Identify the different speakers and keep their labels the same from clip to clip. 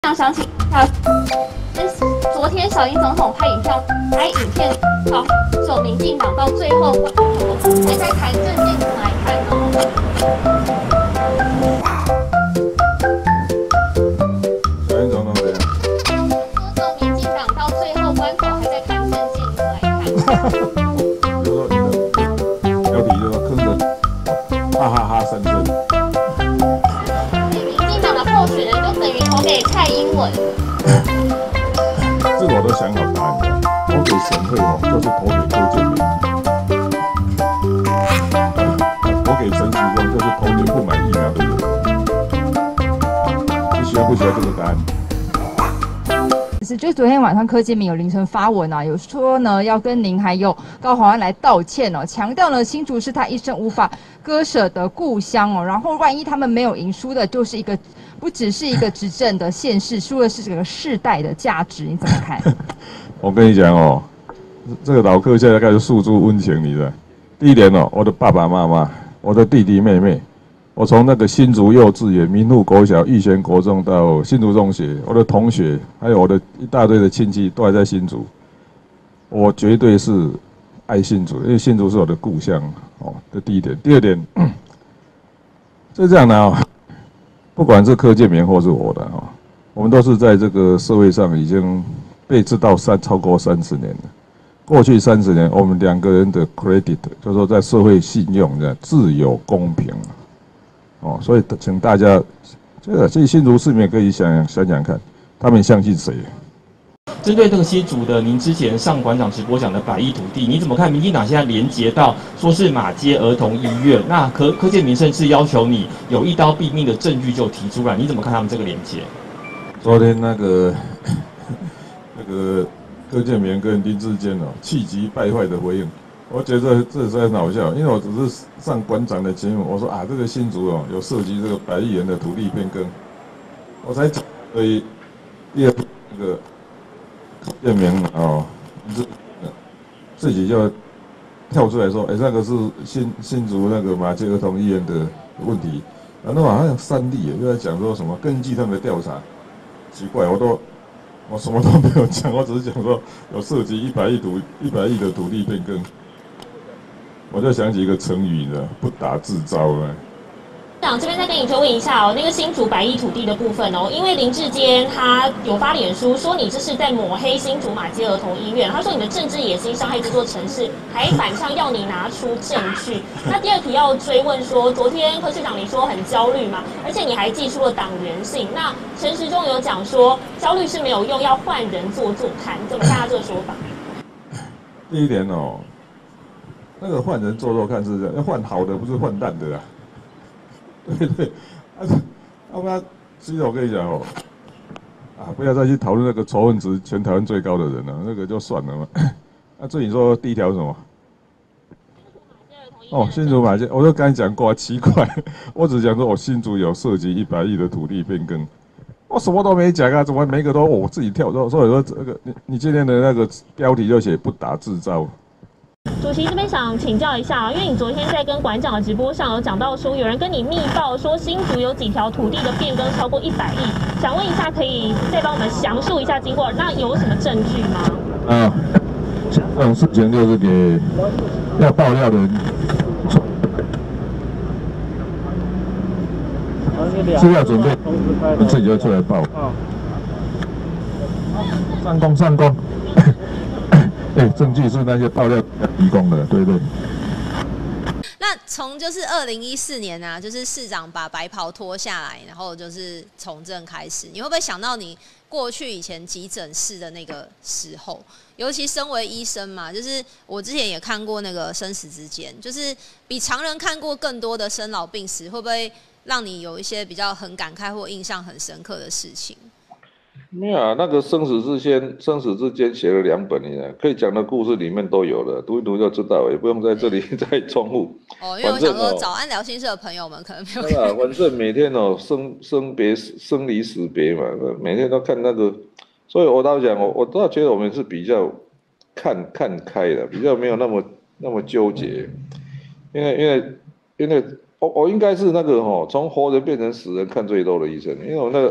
Speaker 1: 想请昨天小英总统拍影片就民进党到最后还在谈政见，怎么来看呢？
Speaker 2: 小英总统怎样？
Speaker 1: 说民进党到最后关口还在谈政见，怎么来看？
Speaker 2: 就说你的标题就说坑人，哈哈哈三声。
Speaker 1: 民进党的候选人就等于投给蔡英文。
Speaker 2: 这个我都想好答案了，投给沈惠虹就是投给柯建铭，投给陈时中就是投给不买疫苗的人。你喜欢不喜欢这个答案？
Speaker 3: 就是昨天晚上柯建铭有凌晨发文啊，有说呢要跟您还有高虹安来道歉哦，强调呢新竹是他一生无法割舍的故乡哦，然后万一他们没有赢，输的就是一个不只是一个执政的县市，输的是这个世代的价值，你怎么看？
Speaker 2: 我跟你讲哦，这个老客现在开始诉诸温情你的。第一点哦，我的爸爸妈妈，我的弟弟妹妹。我从那个新竹幼稚园、民路国小、逸仙国中到新竹中学，我的同学还有我的一大堆的亲戚都还在新竹。我绝对是爱新竹，因为新竹是我的故乡哦。这第一点。第二点，是这样的哦，不管是柯建铭或是我的哦，我们都是在这个社会上已经被知道超过30年了。过去30年，我们两个人的 credit， 就是说在社会信用的自由公平。哦，所以请大家，这新竹市民可以想看，他们相信谁？
Speaker 4: 针对这个新竹的，您之前上馆长直播讲的100亿土地，你怎么看？民进党现在连接到说是马偕儿童医院，那柯建铭甚至要求你有一刀毙命的证据就提出来，你怎么看他们这个连接？
Speaker 2: 昨天那个柯建铭跟林智坚哦，气急败坏的回应。我觉得这是很好笑，因为我只是上馆长的节目，我说啊，这个新竹哦有涉及这个100亿元的土地变更，我才讲，所以第二那个柯建铭哦，自己就跳出来说，那个是新竹那个马偕儿童医院的问题，然后好像3例又在讲说什么根据他们的调查，奇怪，我什么都没有讲，我只是讲说有涉及100亿的土地变更。我就想起一个成语呢，不打自招啊。
Speaker 1: 长这边再跟你追问一下哦，那个新竹100亿土地的部分哦，因为林智坚他有发脸书说你这是在抹黑新竹马偕儿童医院，他说你的政治野心伤害这座城市，还反上要你拿出证据。那第二题要追问说，昨天柯市长你说很焦虑嘛，而且你还寄出了党员信，那陈时中有讲说焦虑是没有用，要换人做看，怎么看他这个说法？
Speaker 2: 第一点哦。那个换人做看是这样，要换好的，不是换烂的啦。对对，要不然，其实我跟你讲哦，不要再去讨论那个仇恨值全台湾最高的人了，那个就算了嘛。那至于你说第一条是什么？哦，新竹马偕，我就刚才讲过，奇怪，我只讲说我新竹有涉及100亿的土地变更，我什么都没讲啊，怎么每个都我自己跳？所以说这个你今天的那个标题就写不打自招。
Speaker 1: 主席这边想请教一下，因为你昨天在跟馆长的直播上有讲到说，有人跟你密报说新竹有几条土地的变更超过100亿，想问一下，可以再帮我们详述一下经过？那有什么证据吗？
Speaker 2: 这种事情就是给要爆料的人，资料准备，自己就出来报。上供。证据是那些爆料提供的，对对。
Speaker 5: 那从就是2014年啊，就是市长把白袍脱下来，然后就是从政开始，你会不会想到你过去以前急诊室的那个时候？尤其身为医生嘛，就是我之前也看过那个生死之间，就是比常人看过更多的生老病死，会不会让你有一些比较很感慨或印象很深刻的事情？
Speaker 6: 没有啊，那个生死之间写了2本，可以讲的故事里面都有了，读一读就知道，也不用在这里再重复。
Speaker 5: 因为我想说，早安聊心事的朋友们可能没有看过。
Speaker 6: 反正每天生离死别嘛，每天都看那个，所以我倒讲，我倒觉得我们是比较看开的，比较没有那么纠结，因为我应该是那个从活人变成死人看最多的医生，因为我那个。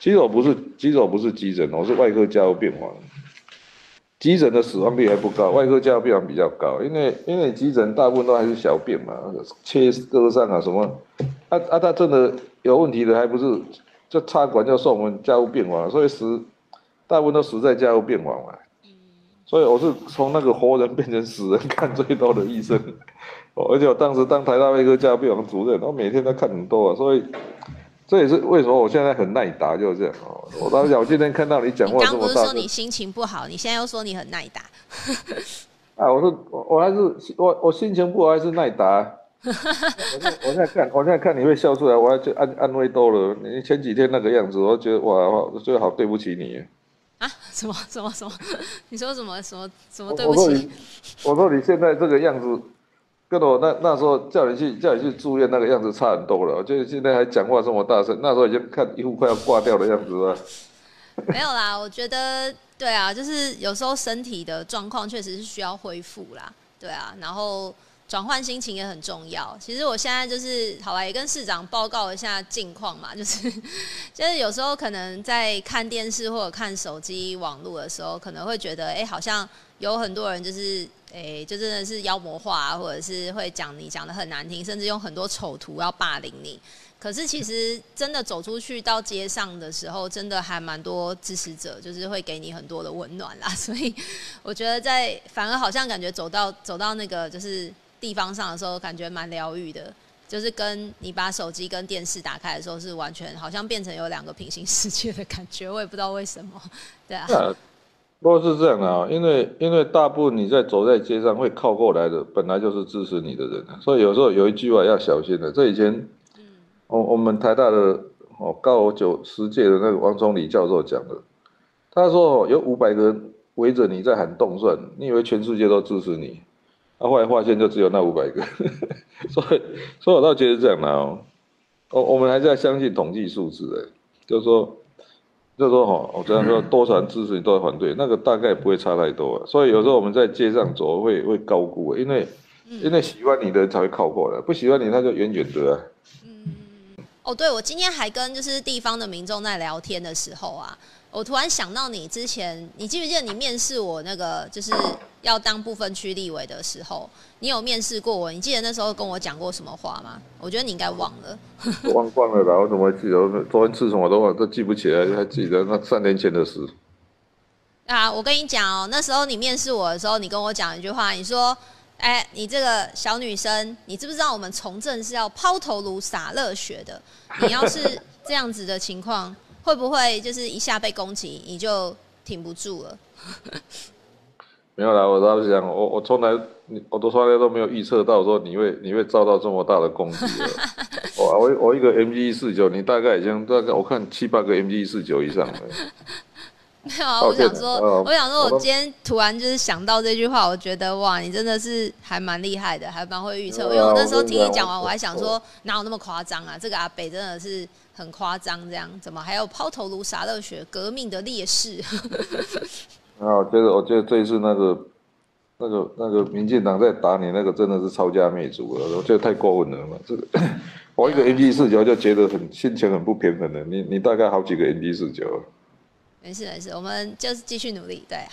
Speaker 6: 其实我不是急诊，我是外科加护病房。急诊的死亡率还不高，外科加护病房比较高，因为急诊大部分都还是小病嘛，切割伤啊什么，他真的有问题的还不是就插管就送我们加护病房，所以大部分都死在加护病房嘛。所以我是从那个活人变成死人看最多的医生，而且我当时当台大外科加护病房主任，我每天都看很多啊，所以这也是为什么我现在很耐打，就是这样哦。我当时讲，我今天看到你讲话这么大声，
Speaker 5: 你刚不是说你心情不好，你现在又说你很耐打。
Speaker 6: 啊，我心情不好还是耐打。我现在看你会笑出来，我还就安慰多了。你前几天那个样子，我觉得哇，我觉得好对不起你。
Speaker 5: 啊？什么？你说什么对不起？
Speaker 6: 我说你现在这个样子，跟我那时候叫你去住院那个样子差很多了。我觉得现在还讲话这么大声，那时候已经看一副快要挂掉的样子了。
Speaker 5: 没有啦，我觉得对啊，就是有时候身体的状况确实是需要恢复啦，对啊，然后转换心情也很重要。其实我现在就是好啦，也跟市长报告一下近况嘛，就是有时候可能在看电视或者看手机网络的时候，可能会觉得好像有很多人就是就真的是妖魔化啊，或者是会讲你讲得很难听，甚至用很多丑图要霸凌你。可是其实真的走出去到街上的时候，真的还蛮多支持者，就是会给你很多的温暖啦。所以我觉得反而好像感觉走到那个就是地方上的时候，感觉蛮疗愈的。就是跟你把手机跟电视打开的时候，是完全好像变成有两个平行世界的感觉。我也不知道为什么，对啊。
Speaker 6: 不过是这样的啊，因为大部分你走在街上会靠过来的，本来就是支持你的人啊，所以有时候有一句话要小心的。这以前。我们台大的高90届的那个王崇礼教授讲的，他说有500个人围着你在喊动算，你以为全世界都支持你，后来发现就只有那500个，所以我倒觉得这样啦我们还是要相信统计数字的，就是说我这样说多少人支持你多少反对，那个大概不会差太多所以有时候我们在街上走会高估因为喜欢你的人才会靠过来，不喜欢你他就远远的啊。
Speaker 5: 对，我今天还跟就是地方的民众在聊天的时候啊，我突然想到你之前，你记不记得你面试我那个就是要当不分区立委的时候，你有面试过我？你记得那时候跟我讲过什么话吗？我觉得你应该忘了。
Speaker 6: 忘光了啦，我怎么会记得？我昨天吃什么都记不起来，还记得那3年前的事。
Speaker 5: 啊，我跟你讲那时候你面试我的时候，你跟我讲一句话，你说。你这个小女生，你知不知道我们从政是要抛头颅洒热血的？你要是这样子的情况，会不会就是一下被攻击，你就挺不住了？
Speaker 6: 没有啦，我倒是想，我从来都没有预测到说你会遭到这么大的攻击了。我一个 MG149，你大概我看7、8个 MG149以上了。
Speaker 5: 没有啊，我想说，我今天突然就是想到这句话，我觉得哇，你真的是还蛮厉害的，还蛮会预测。因为我那时候听你讲完，我还想说哪有那么夸张啊？这个阿北真的是很夸张，这样怎么还有抛头颅洒热血革命的烈士？
Speaker 6: 我觉得这一次那个民进党在打你那个真的是抄家灭族了，我觉得太过分了嘛。这个我一个 MG49就觉得心情很不平衡了，你大概好几个 MG49。
Speaker 5: 没事，我们就是继续努力，对。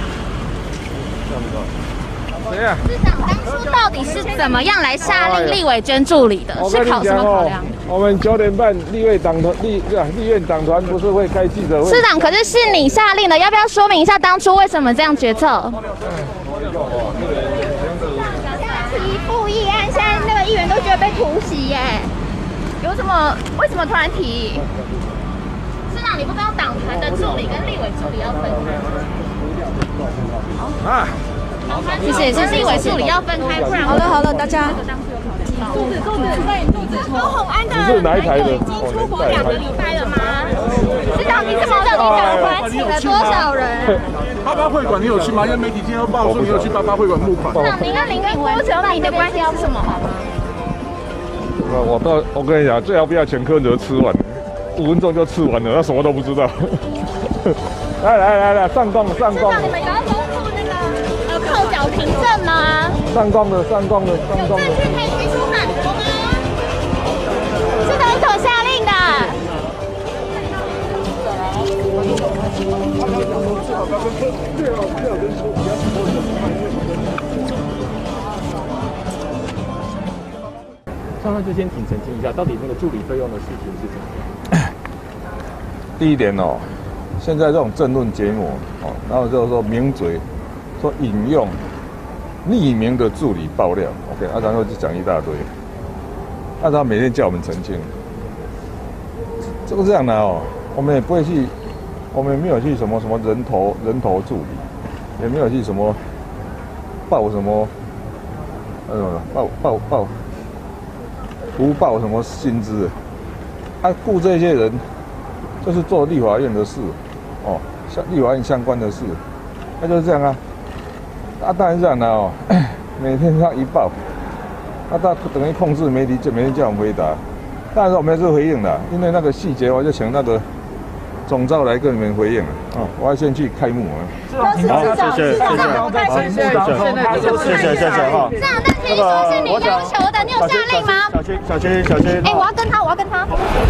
Speaker 6: 谁呀？
Speaker 7: 市长当初到底是怎么样来下令立委捐助理的？是考什么考量？
Speaker 8: 我们9点半立院党团不是会开记者会？
Speaker 7: 市长，可是你下令的，要不要说明一下当初为什么这样决策？
Speaker 9: 提复议案，现在那个议员都觉得被突袭耶，为什么突然提？
Speaker 7: 你不知道党团的助理跟立委助理要分开
Speaker 8: 啊？
Speaker 7: 谢谢，是立委助理要分开，不然
Speaker 9: 好了，大家。肚子，高虹安的男友已经出国2个礼拜了吗？市长，你怎么党团请了多少人
Speaker 8: ？88会馆你有去吗？因为媒体今天都报说你有去88会馆募款。
Speaker 7: 市长，您跟林明文你的关系是什么？好吗？
Speaker 2: 我跟你讲，最好不要请柯文哲吃完。5分钟就吃完了，他什么都不知道。来，上光。市长，你
Speaker 9: 们有要公布那个泡脚凭证吗？
Speaker 2: 上光的。有证
Speaker 9: 据可以提出反驳吗？是总统下令的。
Speaker 4: 上面就先请澄清一下，到底那个助理费用的事情是怎么样？
Speaker 2: 第一点哦，现在这种政论节目哦，然后就是说名嘴说引用匿名的助理爆料 ，OK， 然后就讲一大堆，他每天叫我们澄清，这个这样的哦，我们也不会去，我们也没有去什么人头助理，也没有去什么报什么，不报什么薪资，雇这些人就是做立法院的事，哦，像立法院相关的事，那就是这样啊。当然这样的哦，每天这样一报，他等于控制媒体，就每天叫我们回答。当然说我们还是回应的，因为那个细节我就请那个总召来跟你们回应了。啊，我要先去开幕啊。
Speaker 9: 好，谢谢，谢谢，哈。这样，那可以说是你要求的，你有下令吗？
Speaker 10: 小区。
Speaker 9: 哎，我要跟他。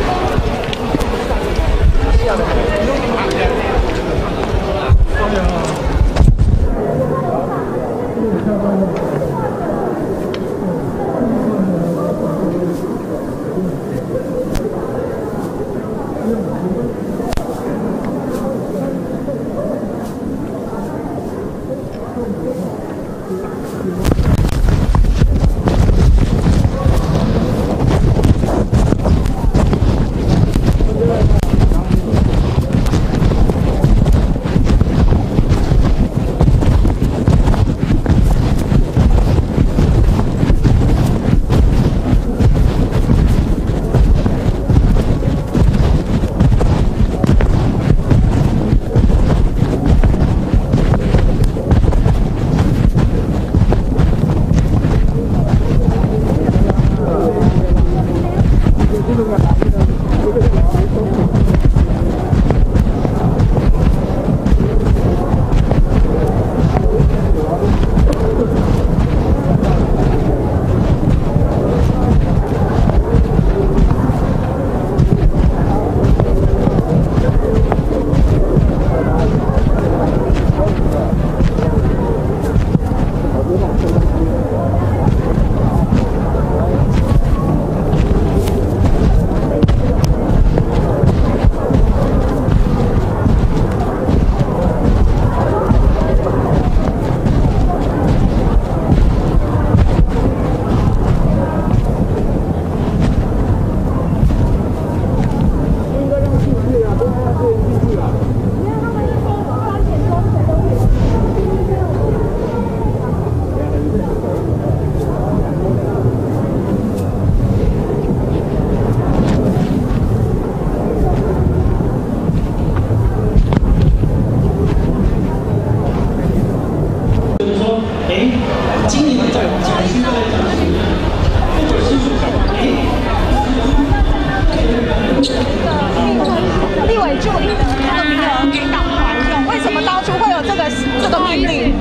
Speaker 9: 立委助理的这个名额给党团用，为什么当初会有这个命令？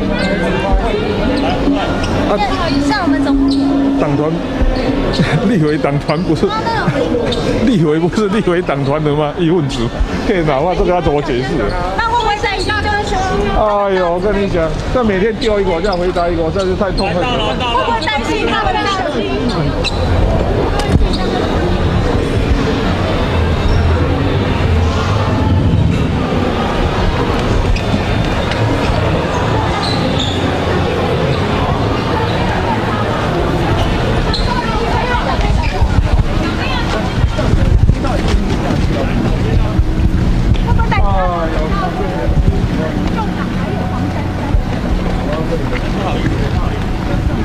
Speaker 9: 像我们总
Speaker 2: 党团，立委党团不是立委不是立委党团的吗？一份子，天哪，那这个要怎么解释？
Speaker 9: 那会不会在一大就是说？
Speaker 2: 哎呦，我跟你讲，这每天丢一个，这样回答一个，真是太痛恨了。
Speaker 9: 会不会担心他们的手机？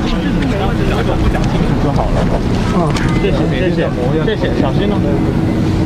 Speaker 10: 谢谢，小心哦。